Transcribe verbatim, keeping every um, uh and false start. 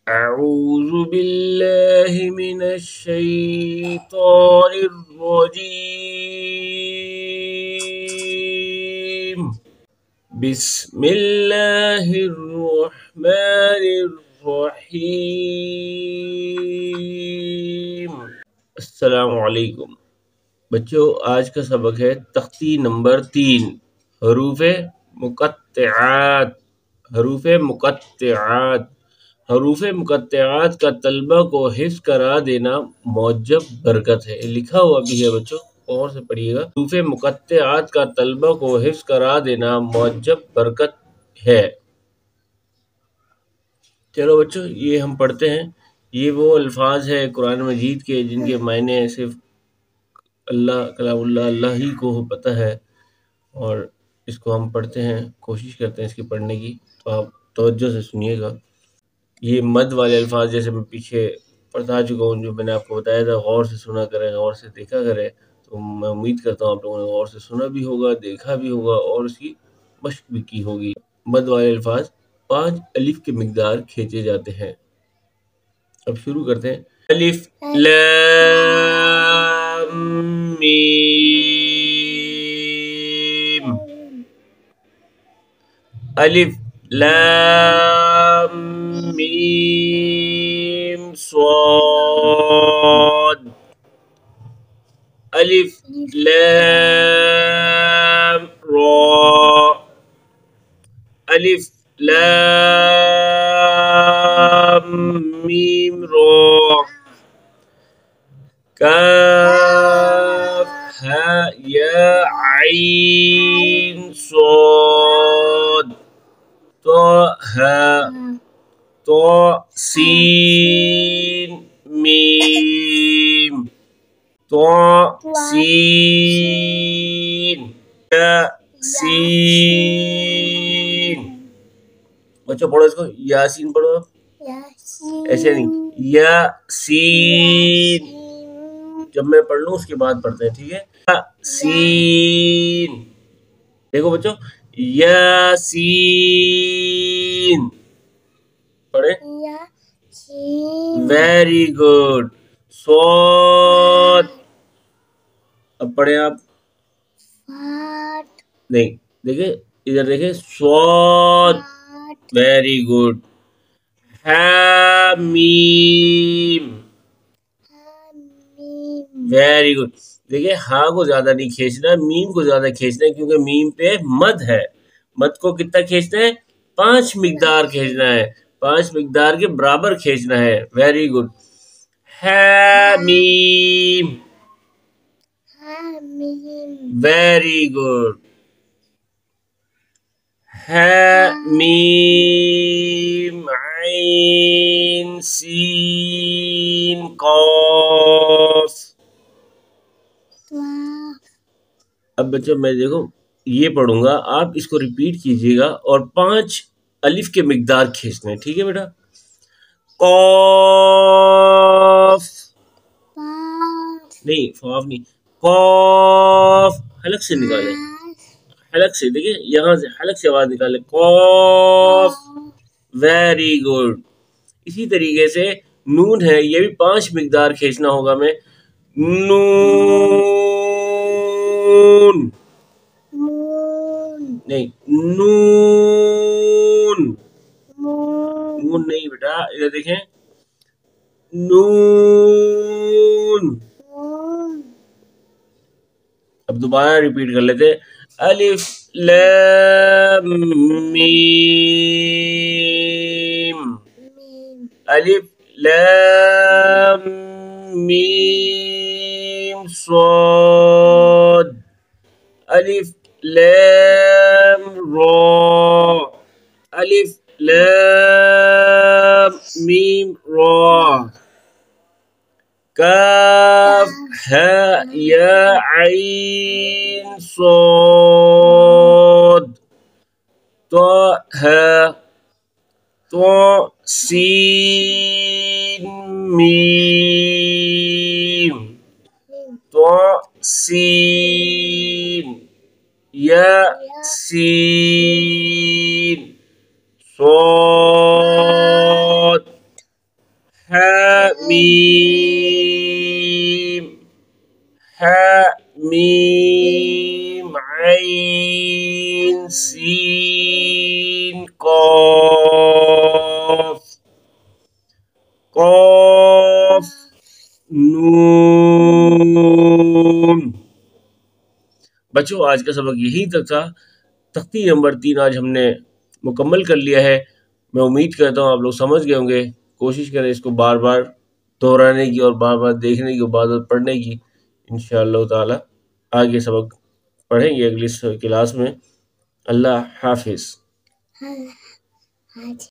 أعوذ بالله من الشيطان الرجيم بسم الله الرحمن الرحيم السلام علیکم بچوں، آج کا سبق ہے تختی نمبر تین، حروف مقطعات۔ حروف مقطعات حروف مقطعات کا طلبہ کو حفظ کرا دینا معجب برکت ہے۔ لکھا ہوا بھی ہے بچوں، اور سے پڑھیے گا۔ حروف مقطعات کا طلبہ کو حفظ کرا دینا معجب برکت ہے۔ چلو بچوں، یہ ہم پڑھتے ہیں۔ یہ وہ الفاظ ہیں قرآن مجید کے جن کے معنی صرف اللہ کلام اللہ اللہ ہی کو پتہ ہے، اور اس کو ہم پڑھتے ہیں، کوشش کرتے ہیں اس کی پڑھنے کی۔ تو آپ توجہ سے سنیے گا۔ یہ مد والے الفاظ جیسے میں پیچھے پڑھا چکا ہوں، جو میں نے آپ کو بتایا تھا، غور سے سنا کریں، غور سے دیکھا کریں۔ تو میں امید کرتا ہوں آپ لوگوں نے غور سے سنا بھی ہوگا، دیکھا بھی ہوگا، اور اس کی مشق بھی کی ہوگی۔ مد والے الفاظ پانچ الف کی مقدار کھینچے جاتے ہیں۔ اب شروع کرتے ہیں۔ الف لام میم، الف لام میم صاد، الف لام را، الف لام میم را، کاف ہا یا عین صاد، طه طا سین میم، طا سین یا سین۔ بچوں پڑھو اس کو، یاسین پڑھو آپ، ایسے نہیں، یا سین۔ جب میں پڑھ لوں اس کے بعد پڑھتے ہیں، ٹھیک ہے؟ سین، دیکھو بچوں، یاسین پڑھیں، ویری گڈ۔ صاد، اب پڑھیں آپ، نہیں دیکھیں ادھر، دیکھیں صاد، ویری گڈ۔ حامیم، ویری گڈ۔ دیکھیں ہاں کو زیادہ نہیں کھینچنا، میم کو زیادہ کھینچنا ہے، کیونکہ میم پہ مد ہے۔ مد کو کتنا کھینچنا ہے؟ پانچ مقدار کھینچنا ہے، پانچ مقدار کے برابر کھینچنا ہے۔ Very good. حامیم، ویری گڈ۔ حامیم عین سین قاف۔ اب بچوں میں دیکھو یہ پڑھوں گا، آپ اس کو ریپیٹ کیجئے گا اور پانچ الف کے مقدار کھینچنے ہیں، ٹھیک ہے بیٹا؟ قاف، نہیں فاف نہیں، قاف، حلق سے نکالیں، حلق سے، دیکھیں یہاں سے حلق سے آواز نکالیں، قاف، ویری گڈ۔ اسی طریقے سے نون ہے، یہ بھی پانچ مقدار کھینچنا ہوگا میں۔ نون، نہیں نون، نون نہیں بیٹا، ادھر دیکھیں، نون۔ اب دوبارہ ریپیٹ کر لیتے، الف لام میم، الف لام میم صاد، الف لام را، الف لام میم را، کاف ہا یا عین صاد، طه طا سین میم، طا سین یا سین صاد، حمیم حمیم عین سین قاف قاف نون۔ بچوں آج کا سبق یہی تک تھا۔ تختی نمبر تین آج ہم نے مکمل کر لیا ہے۔ میں امید کرتا ہوں آپ لوگ سمجھ گئے ہوں گے۔ کوشش کریں اس کو بار بار دہرانے کی اور بار بار دیکھنے کی، بار بار پڑھنے کی۔ انشاءاللہ تعالی آگے سبق پڑھیں گے اگلی کلاس میں۔ اللہ حافظ۔